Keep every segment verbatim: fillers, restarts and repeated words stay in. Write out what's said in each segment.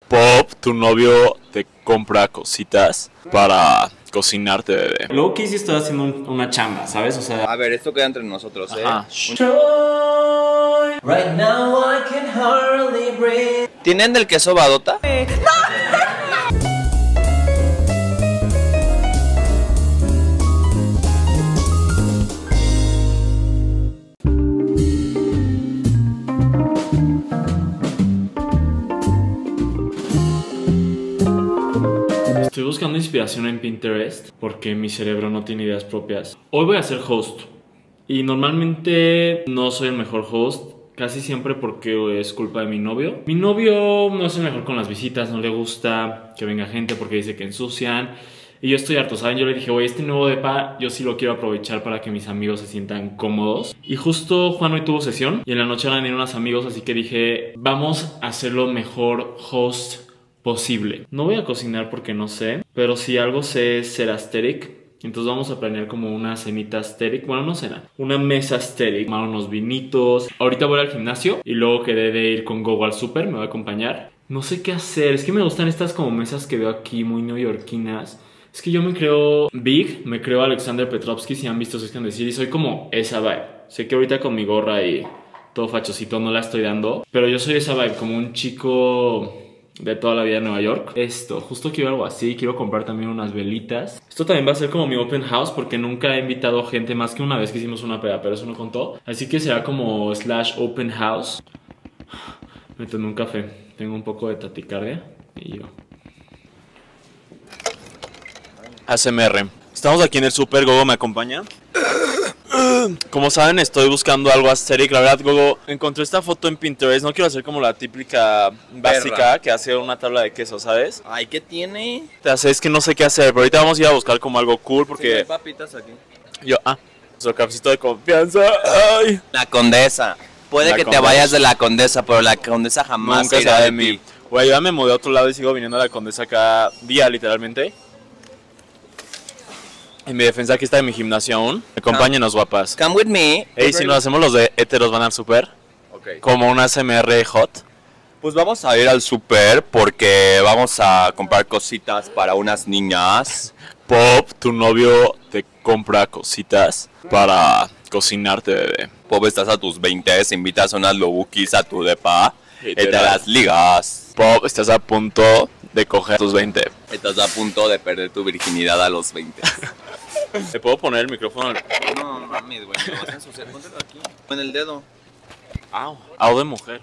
Pop, tu novio te compra cositas para cocinarte, bebé. Luego que sí estoy haciendo un, una chamba, ¿sabes? O sea... A ver, esto queda entre nosotros, ¿eh? Ajá. Right now I can hardly breathe. ¿Tienen del queso badota? Estoy buscando inspiración en Pinterest porque mi cerebro no tiene ideas propias. Hoy voy a ser host y normalmente no soy el mejor host, casi siempre porque es culpa de mi novio. Mi novio no es el mejor con las visitas, no le gusta que venga gente porque dice que ensucian. Y yo estoy harto, ¿saben? Yo le dije, güey, este nuevo depa yo sí lo quiero aprovechar para que mis amigos se sientan cómodos. Y justo Juan hoy tuvo sesión y en la noche van a venir unos amigos, así que dije, vamos a hacerlo mejor host posible. No voy a cocinar porque no sé, pero si algo sé es ser aesthetic. Entonces vamos a planear como una cenita aesthetic. Bueno, no cena, una mesa aesthetic, tomar unos vinitos. Ahorita voy al gimnasio y luego quedé de ir con Gogo al súper, me va a acompañar. No sé qué hacer, es que me gustan estas como mesas que veo aquí muy neoyorquinas. Es que yo me creo Big, me creo Alexander Petrovsky, si han visto Sex and the City, soy como esa vibe. Sé que ahorita con mi gorra y todo fachosito no la estoy dando, pero yo soy esa vibe, como un chico de toda la vida en Nueva York. Esto, justo quiero algo así, quiero comprar también unas velitas. Esto también va a ser como mi open house porque nunca he invitado gente más que una vez que hicimos una peda, pero eso no contó. Así que será como slash open house. Me tomé un café, tengo un poco de taticardia y yo... A S M R. Estamos aquí en el super, Gogo me acompaña. Como saben, estoy buscando algo aesthetic. La verdad, Gogo, encontré esta foto en Pinterest. No quiero hacer como la típica básica Perra. que hace una tabla de queso, ¿sabes? Ay, ¿qué tiene? Te hace, es que no sé qué hacer, pero ahorita vamos a ir a buscar como algo cool porque... Sí, hay papitas aquí. Yo, ah, nuestro cafecito de confianza. Ay. La Condesa. Puede La que Condesa. te vayas de la Condesa, pero la Condesa jamás Nunca se irá será de de mí. mí. Güey, yo ya me mudé a otro lado y sigo viniendo a la Condesa cada día, literalmente. En mi defensa, aquí está de mi gimnasio aún. Acompáñenos, guapas. Come with me. Ey, si nos hacemos los de heteros van al super. Ok. Como una A S M R hot. Pues vamos a ir al super porque vamos a comprar cositas para unas niñas. Pop, tu novio te compra cositas para cocinarte, bebé. Pop, estás a tus veinte, invitas a unas lobukis a tu depa y te Literal. las ligas. Pop, estás a punto de coger tus veinte. Estás a punto de perder tu virginidad a los veinte. ¿Te puedo poner el micrófono? No mames, güey, me vas a ensuciar. Póntelo aquí. En el dedo. Au, au de mujer.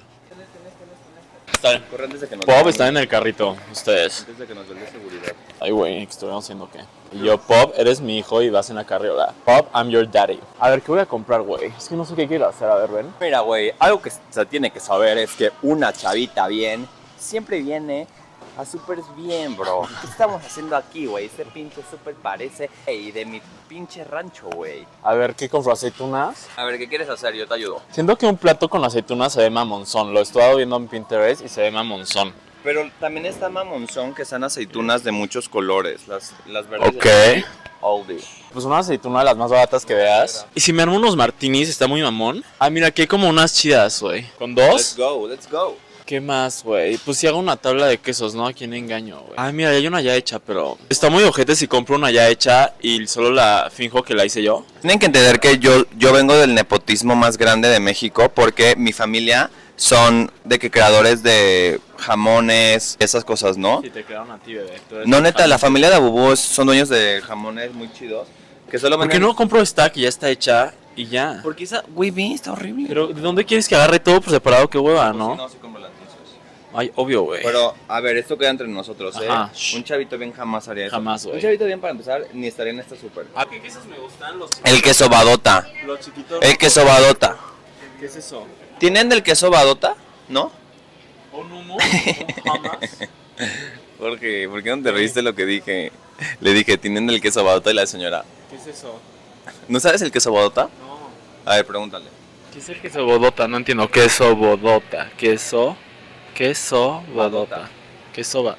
Está bien. Corre antes de que nos Pop vean. está en el carrito, ustedes. Antes de que nos den de seguridad. Ay, güey, estoy haciendo qué. Y yo, Pop, eres mi hijo y vas en la carriola. Pop, I'm your daddy. A ver, ¿qué voy a comprar, güey? Es que no sé qué quiero hacer, a ver, ven. Mira, güey, algo que se tiene que saber es que una chavita bien siempre viene a súper bien, bro. ¿Qué estamos haciendo aquí, güey? Este pinche súper parece ey, de mi pinche rancho, güey. A ver, ¿qué compro? ¿Aceitunas? A ver, ¿qué quieres hacer? Yo te ayudo. Siento que un plato con aceitunas se ve mamonzón. Lo he estado viendo en Pinterest y se ve mamonzón. Pero también está mamonzón que sean aceitunas de muchos colores. Las, las verdes. Ok. de Aldi. Pues una aceituna de las más baratas que veas. Y si me armo unos martinis, está muy mamón. Ah, mira, aquí hay como unas chidas, güey. ¿Con Let's dos? go, let's go. ¿Qué más, güey? Pues si hago una tabla de quesos, ¿no? ¿A quién engaño, güey? Ah, mira, hay una ya hecha, pero... Está muy ojete si compro una ya hecha y solo la finjo que la hice yo. Tienen que entender que yo, yo vengo del nepotismo más grande de México porque mi familia son de que creadores de jamones, esas cosas, ¿no? Sí, te quedaron a ti, bebé. No, neta, la familia de Abubú es- son dueños de jamones muy chidos. Que solo ¿Por qué venden- no compro esta que ya está hecha y ya? Porque esa, güey, ve, está horrible. Pero, ¿de dónde quieres que agarre todo por separado? Qué hueva, Pues ¿no? sí, no, sí compro las dulces. Ay, obvio, güey. Pero, a ver, esto queda entre nosotros, ¿eh? Ajá, shh. Un chavito bien jamás haría eso. Jamás, güey. Un chavito bien, para empezar, ni estaría en esta súper. ¿A qué quesos me gustan? Los, El queso badota. los chiquitos. El queso badota. ¿Qué es eso? ¿Tienen del queso badota? ¿No? ¿Un humo? ¿Un jamás? Jorge, ¿por qué no te reíste lo que dije? Le dije, ¿tienen del queso badota? Y la señora, ¿Qué es eso? ¿no sabes el queso badota? No. A ver, pregúntale. ¿Qué es el queso bodota? No entiendo. Queso bodota. Queso. Queso bodota. Queso va.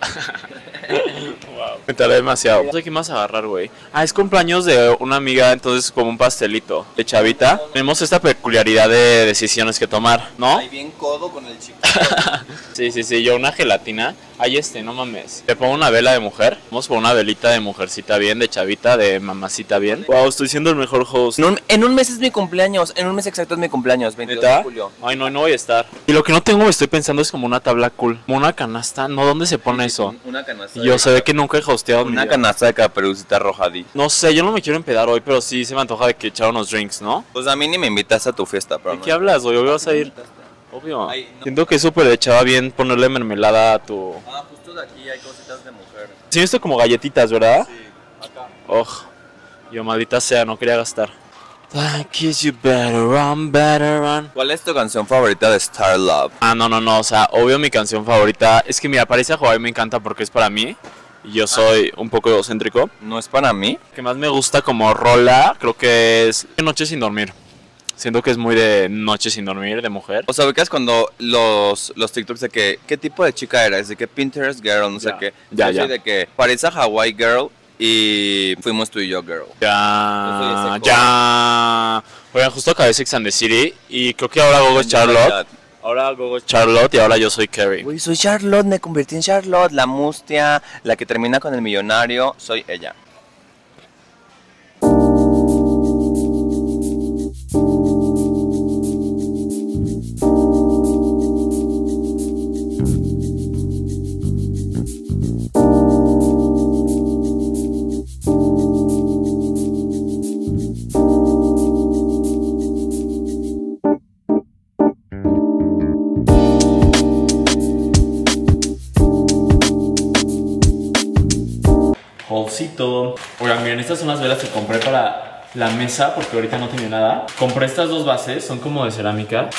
Wow. Me tardé demasiado. No sé qué más agarrar, güey. Ah, es cumpleaños de una amiga, entonces como un pastelito de chavita. Tenemos esta pe- peculiaridad de decisiones que tomar, ¿no? Ahí bien codo con el chico. Sí, sí, sí, yo una gelatina. Ay, este, no mames. Le pongo una vela de mujer. Vamos por una velita de mujercita bien, de chavita, de mamacita bien. Wow, estoy siendo el mejor host. En un, en un mes es mi cumpleaños. En un mes exacto es mi cumpleaños, veintidós ¿Neta? de julio. Ay, no, no voy a estar. Y lo que no tengo, me estoy pensando, es como una tabla cool. Como una canasta. No, ¿dónde se pone eso? Una canasta. Yo se ve que nunca he hosteado en mi Una vida. canasta de caperucita roja, di. No sé, yo no me quiero empedar hoy, pero sí se me antoja de que echar unos drinks, ¿no? Pues a mí ni me invitas a tu fiesta, pero ¿De no. qué hablas, güey? Hoy vas a ir. Obvio. Ay, no. Siento que es súper echaba bien ponerle mermelada a tu... Ah, justo de aquí hay cositas de mujer. Sí, esto como galletitas, ¿verdad? Sí, acá. Oh, yo maldita sea, no quería gastar. I kiss you better run, better run. ¿Cuál es tu canción favorita de Star Love? Ah, no, no, no, o sea, obvio mi canción favorita. Es que mira, París a Hawaii me encanta porque es para mí. Y yo soy un poco egocéntrico. ¿No es para mí? Lo que más me gusta como rola, creo que es Noche sin dormir. Siento que es muy de noche sin dormir, de mujer. O sea, ubicas cuando los, los TikToks de que, ¿qué tipo de chica eres? De que Pinterest girl, no sé Ya, qué. ya, Yo ya. soy de que París a Hawaii girl y fuimos tú y yo girl. Yo soy Ya, ese ya. Oigan, justo acabé Sex and the City y creo que ahora Gogo es Charlotte. Ahora Gogo es Charlotte y ahora yo soy Carrie. Uy, soy Charlotte, me convertí en Charlotte, la mustia, la que termina con el millonario, soy ella. Holcito. Oigan, miren, estas son las velas que compré para la mesa porque ahorita no tenía nada. Compré estas dos bases, son como de cerámica.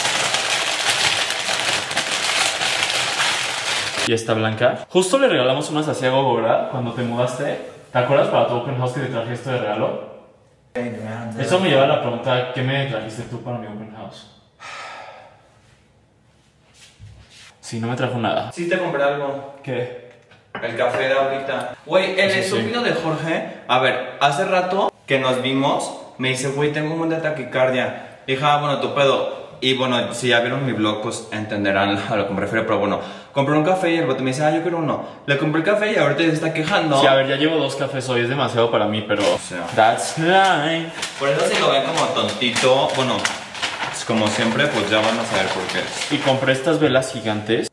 Y esta blanca. Justo le regalamos unas así a Gogo, ¿verdad? Cuando te mudaste. ¿Te acuerdas para tu open house que te traje esto de regalo? Eso me lleva a la pregunta, ¿qué me trajiste tú para mi open house? Sí, no me trajo nada. Sí te compré algo. ¿Qué? El café de ahorita. Güey, el Sí, sí. estúpido de Jorge. A ver, hace rato que nos vimos, me dice, güey, tengo un montón de taquicardia. Dije, ah, bueno, tu pedo. Y bueno, si ya vieron mi blog, pues entenderán a lo que me refiero. Pero bueno, compré un café y el bote me dice, ah, yo quiero uno. Le compré el café y ahorita se está quejando. Sí, a ver, ya llevo dos cafés hoy, es demasiado para mí, pero... sea. That's right. Por eso si lo ven como tontito, bueno, pues como siempre, pues ya van a saber por qué es. Y compré estas velas gigantes.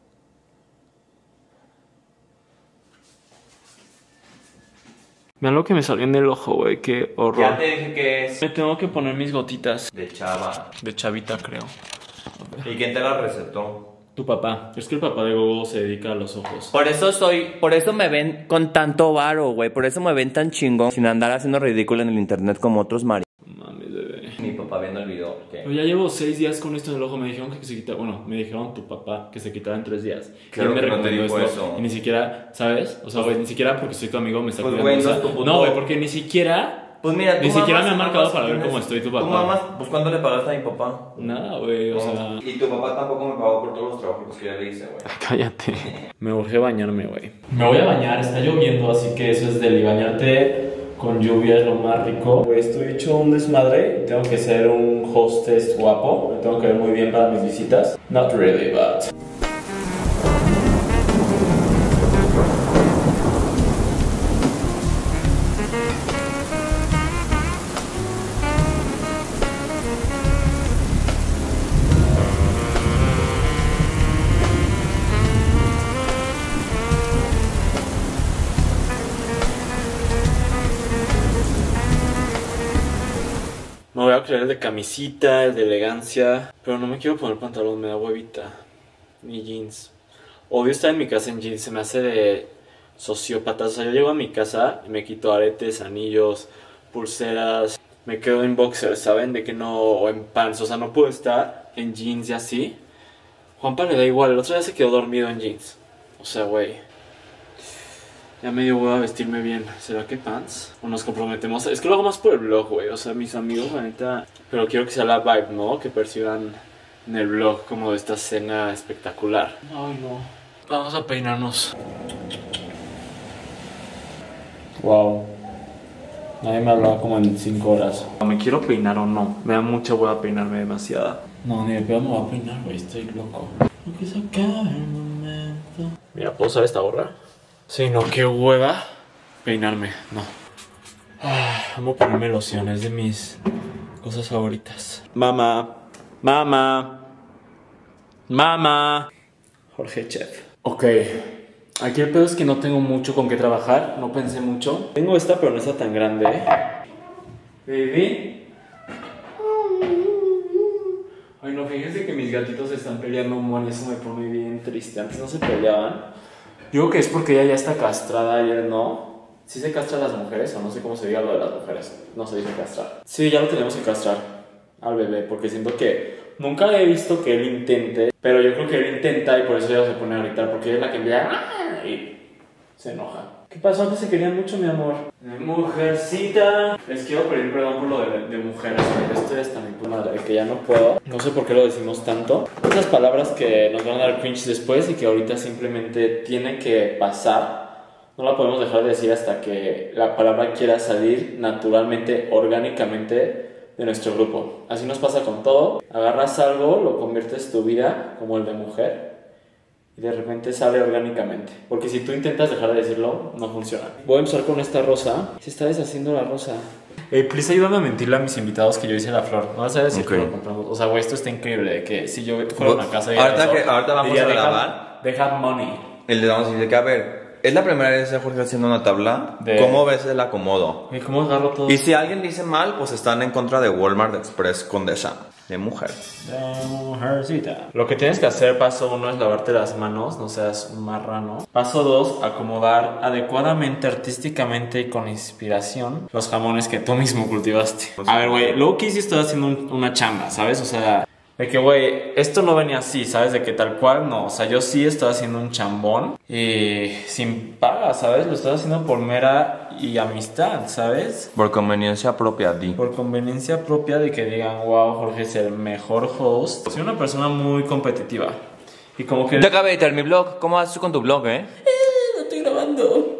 Vean lo que me salió en el ojo, güey, qué horror. Ya te dije que es Me tengo que poner mis gotitas. de chava. De chavita, creo. ¿Y quién te la recetó? Tu papá. Es que el papá de Gogo se dedica a los ojos. Por eso soy, por eso me ven con tanto varo, güey. Por eso me ven tan chingón, sin andar haciendo ridículo en el internet como otros mari. Mames, bebé. Mi papá viendo el video. ¿Qué? Pero ya llevo seis días con esto en el ojo. Me dijeron que se quitara. Bueno, me dijeron tu papá que se quitara en tres días. Claro Y él me que no te recomendó dijo esto. eso. Y ni siquiera, ¿sabes? O sea, güey, ni siquiera porque soy tu amigo me está Pues, cuidando. güey, no o sea, es tu puto- no, güey, porque ni siquiera. Pues mira, Ni tú siquiera mamas, me ha tú marcado mamas, para ver tienes- cómo estoy tu Tú papá. mamas, pues ¿cuándo le pagaste a mi papá? Nada, güey, o sea. Y tu papá tampoco me pagó por todos los trabajos que ya le hice, güey. Cállate. Me urge bañarme, güey. Me voy a bañar, está lloviendo, así que eso es deli. Bañarte con lluvia es lo más rico. Güey, estoy hecho un desmadre. Tengo que ser un hostess guapo. Me tengo que ver muy bien para mis visitas. Not really, but. Me voy a creer el de camisita, el de elegancia. Pero no me quiero poner pantalón, me da huevita. Ni jeans. Odio estar en mi casa en jeans, se me hace de sociópata. O sea, yo llego a mi casa y me quito aretes, anillos, pulseras. Me quedo en boxers, ¿saben? De que no, o en pants. O sea, no puedo estar en jeans y así. Juanpa le da igual, el otro día se quedó dormido en jeans. O sea, güey. Ya medio voy a vestirme bien. ¿Será que pants? ¿O nos comprometemos? Es que lo hago más por el vlog, güey. O sea, mis amigos, la neta. Pero quiero que sea la vibe, ¿no? Que perciban en el vlog como de esta cena espectacular. Ay, no. Vamos a peinarnos. Wow. Nadie me hablaba como en cinco horas. ¿Me quiero peinar o no? Me da mucha hueva peinarme demasiada. No, ni de pedo me voy a peinar, güey. Estoy loco. Porque se acaba el momento. Mira, ¿puedo usar esta gorra? Sí, no, qué hueva peinarme. No. Ah, amo ponerme loción. Es de mis cosas favoritas. Mamá. Mamá. Mamá. Jorge Chef. Ok. Aquí el pedo es que no tengo mucho con qué trabajar. No pensé mucho. Tengo esta, pero no está tan grande, ¿eh? Baby. Ay, no, fíjense que mis gatitos se están peleando un montón y eso me pone bien triste. Antes no se peleaban. Digo que es porque ella ya está castrada, ayer no. ¿Sí se castra a las mujeres o no sé cómo se diga lo de las mujeres? No se dice castrar. Sí, ya lo tenemos que castrar al bebé porque siento que nunca he visto que él intente, pero yo creo que él intenta y por eso ella se pone a gritar porque ella es la que envía y se enoja. ¿Qué pasó? Antes se querían mucho, mi amor. Mujercita. Les quiero pedir perdón por lo de, de mujeres. Estoy hasta mi puta madre, que ya no puedo. No sé por qué lo decimos tanto. Esas palabras que nos van a dar cringe después y que ahorita simplemente tiene que pasar. No la podemos dejar de decir hasta que la palabra quiera salir naturalmente, orgánicamente de nuestro grupo. Así nos pasa con todo. Agarras algo, lo conviertes tu vida como el de mujer. Y de repente sale orgánicamente. Porque si tú intentas dejar de decirlo, no funciona. Voy a empezar con esta rosa. Se está deshaciendo la rosa. Hey, please ayúdame a mentirle a mis invitados que yo hice la flor. No vas a decir okay. Que lo compramos. O sea, güey, esto está increíble. De que si yo fuera a una casa y ahorita, eso, que, ahorita vamos diría, a grabar. They have money. Y le vamos a decir que, a ver, es la primera vez que Jorge haciendo una tabla. De... ¿Cómo ves el acomodo? ¿Y cómo agarro todo? Y si alguien dice mal, pues están en contra de Walmart Express Condesa. De mujer. De mujercita. Lo que tienes que hacer, paso uno, es lavarte las manos, no seas un marrano. Paso dos, acomodar adecuadamente, artísticamente y con inspiración los jamones que tú mismo cultivaste. A ver, güey, luego que sí estoy haciendo un, una chamba, ¿sabes? O sea, de que, güey, esto no venía así, ¿sabes? De que tal cual, no. O sea, yo sí estoy haciendo un chambón y sin paga, ¿sabes? Lo estoy haciendo por mera y amistad, ¿sabes? Por conveniencia propia, di. Por conveniencia propia de que digan, wow, Jorge es el mejor host. Soy una persona muy competitiva. Y como que... Te acabé de editar mi blog. ¿Cómo vas tú con tu blog, eh? Eh, no estoy grabando.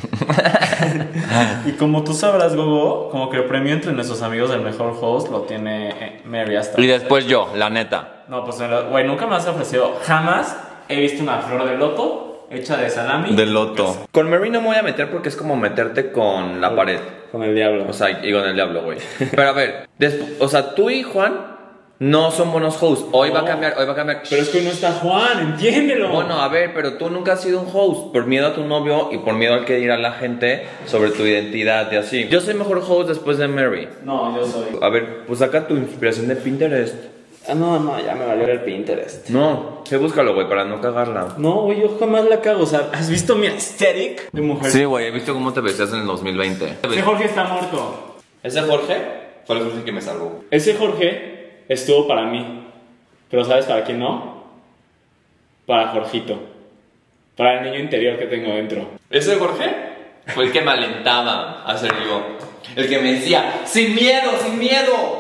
Y como tú sabrás, Gogo, como que el premio entre nuestros amigos del mejor host lo tiene Mary hasta. Y después yo, la neta. No, pues, güey, nunca me has ofrecido. Jamás he visto una flor de loto hecha de salami. De loto. Con Mary no me voy a meter porque es como meterte con la pared. Con el diablo. O sea, y con el diablo, güey. Pero a ver, o sea, tú y Juan no son buenos hosts. Hoy no. va a cambiar, hoy va a cambiar. Pero es que hoy no está Juan, entiéndelo. Bueno, a ver, pero tú nunca has sido un host por miedo a tu novio y por miedo al que dirá la gente sobre tu identidad y así. Yo soy mejor host después de Mary. No, yo soy. A ver, pues saca tu inspiración de Pinterest. Ah, no, no, ya me valió el Pinterest. No, sí, búscalo, güey, para no cagarla. No, güey, yo jamás la cago. O sea, ¿has visto mi aesthetic de mujer? Sí, güey, he visto cómo te vestías en el dos mil veinte. Ese Jorge está muerto. ¿Ese Jorge? Fue el Jorge que me salvó. Ese Jorge estuvo para mí. Pero ¿sabes para quién no? Para Jorgito. Para el niño interior que tengo dentro. ¿Ese Jorge? Fue el que me alentaba a ser yo. El que me decía, sin miedo, sin miedo.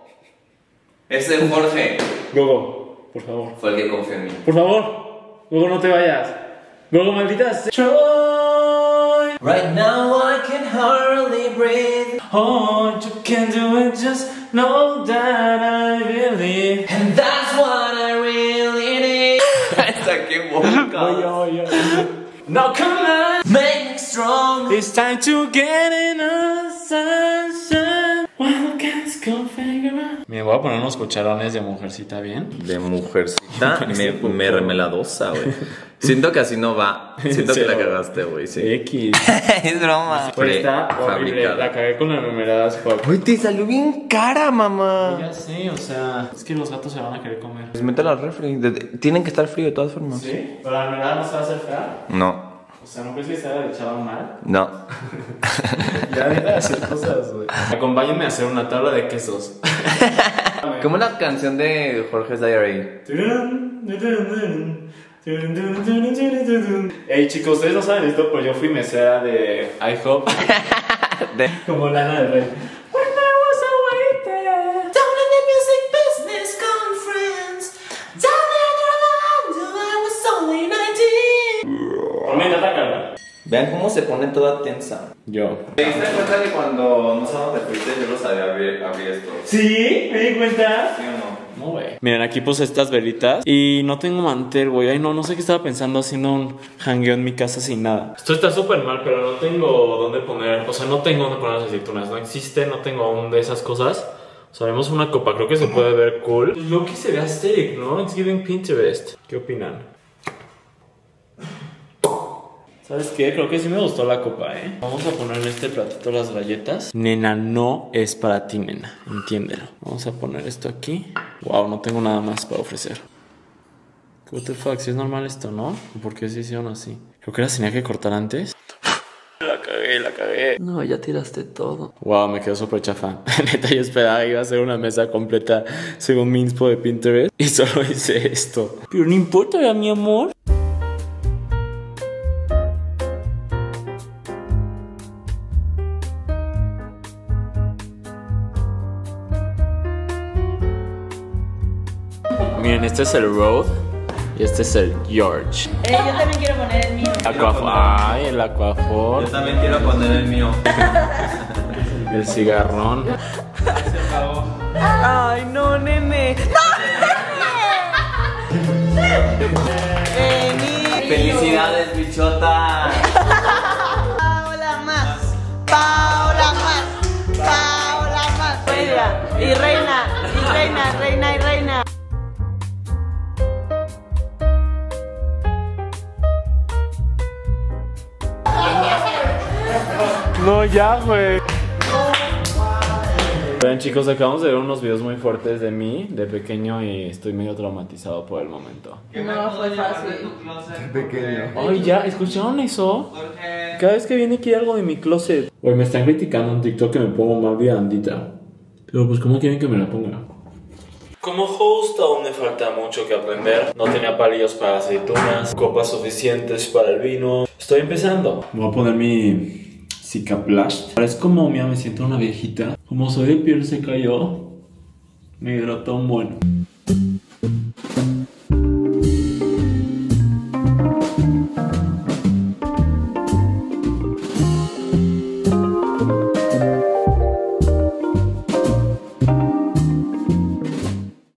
Ese Jorge. Gogo, por favor. Fue el que confió en mí. Por favor, Gogo, no te vayas. Gogo, maldita sea. Troy. Right now I can hardly breathe. Oh, you can do it, just know that I believe. And that's what I really need. Hasta qué boca. Oye, oye. Now come on, make me strong. It's time to get in the sunshine. While cats come figure out. Me voy a poner unos cucharones de mujercita, ¿bien? De mujercita me, mermeladosa, güey. Siento que así no va. Siento sí, que la cagaste, güey, sí. X. Es broma. Pues está horrible. La cagué con las mermeladas. Uy, te salió bien cara, mamá. Ya sé, o sea, es que los gatos se van a querer comer. Pues métela al refri. Tienen que estar frío de todas formas. ¿Sí? ¿Pero la mermelada no se va a hacer fea? No. O sea, ¿no crees que se haya echado mal? No. Ya deja de hacer cosas, güey. Acompáñenme a hacer una tabla de quesos. Como la canción de Jorge's Diary. Ey, chicos, ustedes no saben esto, pero yo fui mesera de IHOP. de... Como Lana del Rey. When I was a waiter down in the music business conference, down in Orlando, I was only nineteen. Por mí, atácala. Vean cómo se pone toda tensa. Yo. ¿Te diste cuenta que cuando no sabemos de fuiste yo lo sabía abrir, abrir esto? ¿Sí? ¿Me di cuenta? ¿Sí o no? No, güey. Miren, aquí puse estas velitas y no tengo mantel, güey. Ay, no, no sé qué estaba pensando haciendo un hangueo en mi casa sin nada. Esto está súper mal, pero no tengo dónde poner, o sea, no tengo dónde poner las aceitunas. No existe, no tengo aún de esas cosas. Sabemos una copa, creo que se puede ver cool. Pues lo que se ve aesthetic, ¿no? It's giving Pinterest. ¿Qué opinan? ¿Sabes qué? Creo que sí me gustó la copa, ¿eh? Vamos a poner en este platito las galletas. Nena, no es para ti, nena. Entiéndelo. Vamos a poner esto aquí. Wow, no tengo nada más para ofrecer. What the fuck, si es normal esto, ¿no? ¿Por qué se hicieron así? Creo que las tenía que cortar antes. La cagué, la cagué. No, ya tiraste todo. Wow, me quedó súper chafa. Neta, yo esperaba que iba a ser una mesa completa según mi inspo de Pinterest. Y solo hice esto. Pero no importa, ¿verdad, mi amor? Miren, este es el Road y este es el George. Eh, yo también quiero poner el mío. Aquafor. Ay, el Aquafor. Yo también quiero poner el mío. El cigarrón. Ay, no, nene. ¡No, nene! ¡Felicidades, bichota! Paola más. Paola más. Paola más. Reina. Y reina. Y reina, reina y reina. No, ya, güey. Vean, chicos, acabamos de ver unos videos muy fuertes de mí, de pequeño, y estoy medio traumatizado por el momento. No, fue fácil. Pequeño. Ay, ya, ¿escucharon eso? Cada vez que viene quiere algo de mi closet. Güey, me están criticando en TikTok que me pongo más viandita. Pero pues, ¿cómo quieren que me la ponga? Como host aún me falta mucho que aprender. No tenía palillos para aceitunas, copas suficientes para el vino. Estoy empezando. Voy a poner mi Cicaplast. Parece como, mira, me siento una viejita. Como soy de piel seca yo, me hidrató un buen.